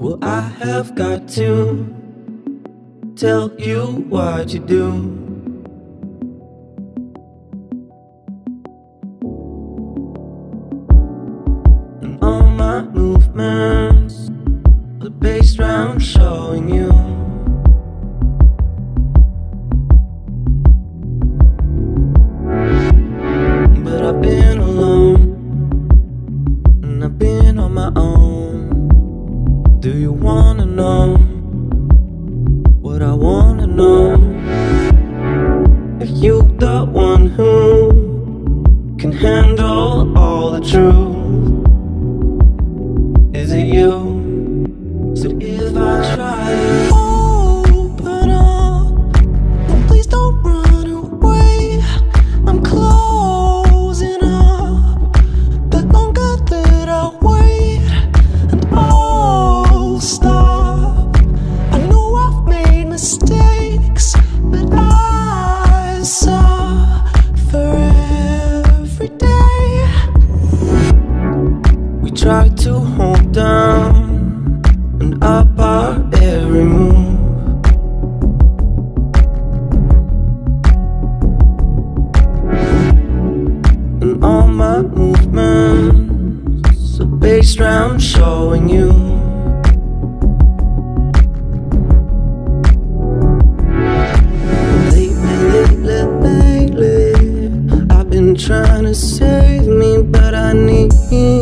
Well, I have got to tell you what you do. And all my movements, the bass drum showing you. But I've been alone, and I've been on my own. Do you wanna know what I wanna know? Are you the one who can handle all the truth? Is it you? So if I try to open up, then please don't run away. I'm closing up. The longer that I wait, and I'll stop. I know I've made mistakes, but I suffer every day. We try to hold down and up our every move. And all my movements, a bass drum showing you. Lately, I've been trying to save me, but I need